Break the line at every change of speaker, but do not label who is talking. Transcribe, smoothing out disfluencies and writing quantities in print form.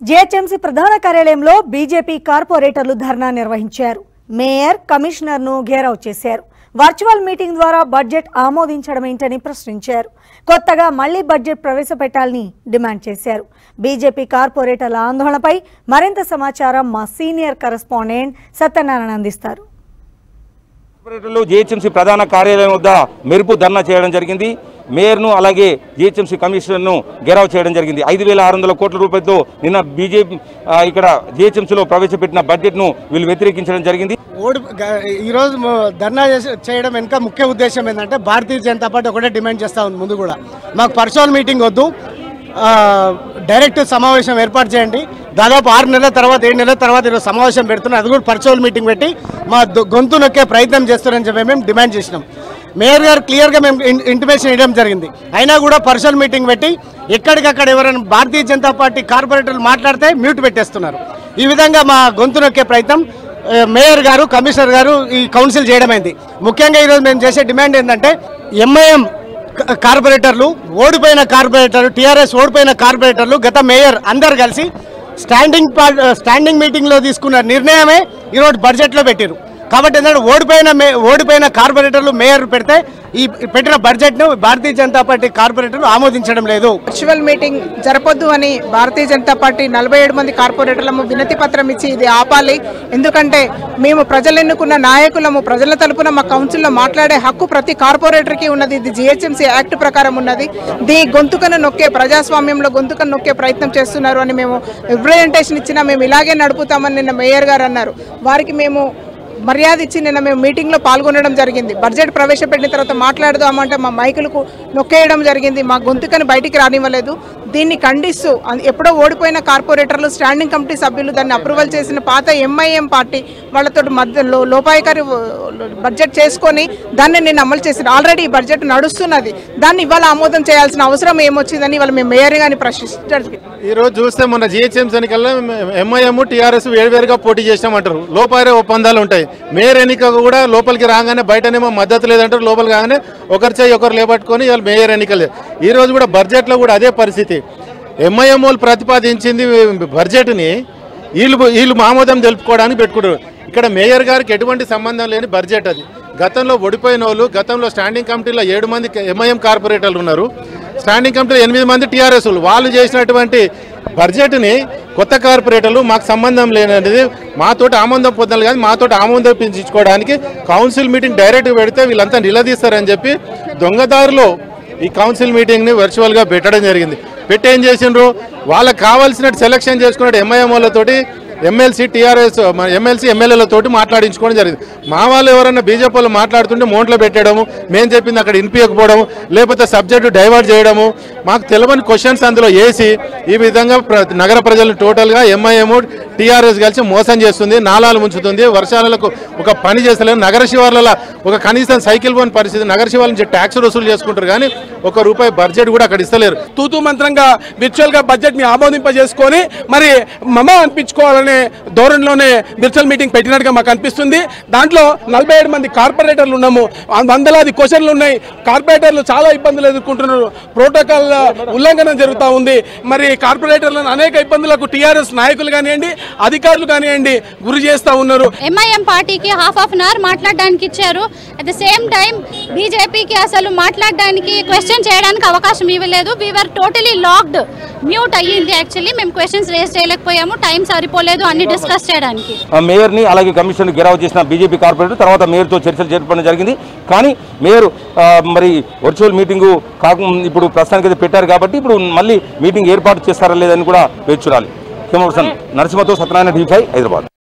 GHMC ప్రధాన కార్యాలయంలో BJP కార్పొరేటర్లు ధర్నా నిర్వహించారు. మేయర్ కమిషనర్ను ఘేరావ్ చేశారు. వర్చువల్ మీటింగ్ ద్వారా బడ్జెట్ ఆమోదించడమేంటని ప్రశ్నించారు. కొత్తగా మళ్లీ బడ్జెట్ ప్రవేశపెట్టాలని డిమాండ్ చేశారు. బీజేపీ కార్పొరేటర్ల ఆందోళనపై మరింత సమాచారం మా సీనియర్ కరెస్పాండెంట్ సత్యనారాయణ అందిస్తారు.
కార్పొరేటర్లు జీహెచ్ఎంసీ ప్రధాన కార్యాలయం వద్ద మెరుపు ధర్నా చేయడం జరిగింది. మేయర్ను అలాగే జీహెచ్ఎంసీ కమిషనర్ను గెరావ్ చేయడం జరిగింది. 5,600 కోట్ల రూపాయలతో నిన్న బీజేపీ ఇక్కడ జీహెచ్ఎంసీలో ప్రవేశపెట్టిన బడ్జెట్ను వీళ్ళు వ్యతిరేకించడం జరిగింది.
ఈరోజు ధర్నా చేయడం వెనుక ముఖ్య ఉద్దేశం ఏంటంటే భారతీయ జనతా పార్టీ ఒకటే డిమాండ్ చేస్తూ ఉంది. ముందు కూడా మాకు పర్సనల్ మీటింగ్ వద్దు, డైరెక్ట్ సమావేశం ఏర్పాటు చేయండి. దాదాపు 6 నెలల తర్వాత 7 నెలల తర్వాత ఈరోజు సమావేశం పెడుతున్నారు. అది కూడా పర్సనల్ మీటింగ్ పెట్టి మా గొంతు నొక్కే ప్రయత్నం చేస్తారని చెప్పి మేము డిమాండ్ చేసినాం. మేయర్ గారు క్లియర్గా మేము ఇంటిమేషన్ ఇవ్వడం జరిగింది. అయినా కూడా పర్సనల్ మీటింగ్ పెట్టి ఎక్కడికక్కడ ఎవరైనా భారతీయ జనతా పార్టీ కార్పొరేటర్లు మాట్లాడితే మ్యూట్ పెట్టేస్తున్నారు. ఈ విధంగా మా గొంతు నొక్కే ప్రయత్నం మేయర్ గారు కమిషనర్ గారు ఈ కౌన్సిల్ చేయడమైంది. ముఖ్యంగా ఈరోజు మేము చేసే డిమాండ్ ఏంటంటే ఎంఐఎం కార్పొరేటర్లు ఓడిపోయిన కార్పొరేటర్లు టీఆర్ఎస్ ఓడిపోయిన కార్పొరేటర్లు గత మేయర్ అందరు కలిసి స్టాండింగ్ మీటింగ్లో తీసుకున్న నిర్ణయమే ఈరోజు బడ్జెట్లో పెట్టారు. కాబట్టి ఏంటంటే ఓడిపోయిన కార్పొరేటర్లు మేయర్ పెడితే ఈ పెట్టిన బడ్జెట్ను భారతీయ జనతా పార్టీ కార్పొరేటర్లు ఆమోదించడం లేదు.
వర్చువల్ మీటింగ్ జరపొద్దు అని భారతీయ జనతా పార్టీ 47 మంది కార్పొరేటర్లము వినతి పత్రం ఇచ్చి ఇది ఆపాలి. ఎందుకంటే మేము ప్రజలు ఎన్నుకున్న నాయకులము, ప్రజల తరపున మా కౌన్సిల్లో మాట్లాడే హక్కు ప్రతి కార్పొరేటర్కి ఉన్నది. ఇది జీహెచ్ఎంసీ యాక్ట్ ప్రకారం ఉన్నది. గొంతుకను నొక్కే ప్రజాస్వామ్యంలో గొంతుకను నొక్కే ప్రయత్నం చేస్తున్నారు అని మేము రిప్రజెంటేషన్ ఇచ్చినా మేము ఇలాగే నడుపుతామని నిన్న మేయర్ గారు అన్నారు. వారికి మేము మర్యాద ఇచ్చి నిన్న మేము మీటింగ్లో పాల్గొనడం జరిగింది. బడ్జెట్ ప్రవేశపెట్టిన తర్వాత మాట్లాడదామంటే మా మైకులకు నొక్కేయడం జరిగింది. మా గొంతుకని బయటికి రానివ్వలేదు. దీన్ని ఖండిస్తూ ఎప్పుడో ఓడిపోయిన కార్పొరేటర్లు స్టాండింగ్ కమిటీ సభ్యులు దాన్ని అప్రూవల్ చేసిన పాత ఎంఐఎం పార్టీ వాళ్ళతో మధ్యలో లోపాయకారి బడ్జెట్ చేసుకొని దాన్ని నేను అమలు చేసిన ఆల్రెడీ ఈ బడ్జెట్ నడుస్తున్నది. దాన్ని ఇవాళ ఆమోదం చేయాల్సిన అవసరం ఏమొచ్చిందని ఇవాళ మేము మేయర్ గారిని ప్రశ్నించారు.
ఈరోజు చూస్తే మన జీహెచ్ఎంసీ ఎన్నికల్లో ఎంఐఎం టీఆర్ఎస్ వేరువేరుగా పోటీ చేసామంటారు. లోపాయకారి ఒప్పందాలు ఉంటాయి. మేయర్ ఎన్నిక కూడా లోపలికి రాగానే బయటనేమో మద్దతు లేదంటారు, లోపలికి రాగానే ఒకరి చేయి ఒకరు లేబట్టుకొని ఇవాళ మేయర్ ఎన్నికలు. ఈరోజు కూడా బడ్జెట్లో కూడా అదే పరిస్థితి. ఎంఐఎం వాళ్ళు ప్రతిపాదించింది బడ్జెట్ని వీళ్ళు ఆమోదం తెలుపుకోవడానికి పెట్టుకుంటారు. ఇక్కడ మేయర్ గారికి ఎటువంటి సంబంధం లేని బడ్జెట్ అది. గతంలో ఓడిపోయిన వాళ్ళు, గతంలో స్టాండింగ్ కమిటీలో 7 మంది ఎంఐఎం కార్పొరేటర్లు ఉన్నారు, స్టాండింగ్ కమిటీలో 8 మంది టీఆర్ఎస్ వాళ్ళు చేసినటువంటి బడ్జెట్ని కొత్త కార్పొరేటర్లు మాకు సంబంధం లేనిది మాతోటి ఆమోదం పొందాలి, కానీ మాతోటి ఆమోదించుకోవడానికి కౌన్సిల్ మీటింగ్ డైరెక్ట్గా పెడితే వీళ్ళంతా నిలదీస్తారని చెప్పి దొంగదారిలో ఈ కౌన్సిల్ మీటింగ్ని వర్చువల్గా పెట్టడం జరిగింది. పెట్టి ఏం చేసిండ్రు, వాళ్ళకి కావాల్సినట్టు సెలక్షన్ చేసుకున్నట్టు ఎంఐఎం వాళ్ళతోటి ఎమ్మెల్సీ టీఆర్ఎస్ ఎమ్మెల్సీ ఎమ్మెల్యేలతోటి మాట్లాడించుకోవడం జరిగింది. మా వాళ్ళు ఎవరైనా బీజేపీ వాళ్ళు మాట్లాడుతుంటే మోంట్లో పెట్టడము, మేము చెప్పింది అక్కడ వినిపించకపోవడము, లేకపోతే సబ్జెక్టు డైవర్ట్ చేయడము, మాకు తెలియని క్వశ్చన్స్ అందులో వేసి ఈ విధంగా నగర ప్రజలను టోటల్గా ఎంఐఎం టీఆర్ఎస్ కలిసి మోసం చేస్తుంది, నాలాలు ముంచుతుంది. వర్షాలకు ఒక పని చేస్తలేదు. నగర శివార్లలో ఒక కనీసం సైకిల్ పోని పరిస్థితి. నగర శివార్ల నుంచి ట్యాక్స్ వసూలు చేసుకుంటారు, కానీ ₹1 బడ్జెట్ కూడా అక్కడ ఇస్తలేరు.
తూతూ మంత్రంగా విర్చువల్గా బడ్జెట్ని ఆమోదింపజేసుకొని మరి మమ అనిపించుకోవాలని ధోరణిలోనే విర్చువల్ మీటింగ్ పెట్టినట్టుగా మాకు అనిపిస్తుంది. దాంట్లో 47 మంది కార్పొరేటర్లు ఉన్నాము. వందలాది క్వశ్చన్లు ఉన్నాయి. కార్పొరేటర్లు చాలా ఇబ్బందులు ఎదుర్కొంటున్నారు. ప్రోటోకాల్ ఉల్లంఘన జరుగుతూ ఉంది. మరి కార్పొరేటర్లను అనేక ఇబ్బందులకు టీఆర్ఎస్ నాయకులు కానివ్వండి, అధికారులు కానివ్వండి గురి చేస్తూ ఉన్నారు.
ఎంఐఎం పార్టీకి ½ అవర్ మాట్లాడడానికి ఇచ్చారు. అట్ ద సేమ్ టైం బీజేపీకి అసలు మాట్లాడడానికి క్వశ్చన్ చేయడానికి అవకాశం ఇవ్వలేదు. వీఆర్ టోటలీ లాక్డ్, మ్యూట్ అయ్యింది. యాక్చువల్లీ మేము క్వశ్చన్స్ రేస్ చేయలేకపోయాము, టైం సరిపోలేదు అన్ని డిస్కస్ చేయడానికి.
మేయర్ని అలాగే కమిషనర్ గెరావ్ చేసిన బీజేపీ కార్పొరేటర్ తర్వాత మేయర్తో చర్చలు జరపడం జరిగింది. కానీ మేయర్ మరి వర్చువల్ మీటింగు ఇప్పుడు ప్రస్తుతానికి పెట్టారు కాబట్టి ఇప్పుడు మళ్ళీ మీటింగ్ ఏర్పాటు చేస్తారా లేదని కూడా వేచి చూడాలి. నరసింహతో సత్యనారాయణ, టీవీ5 హైదరాబాద్.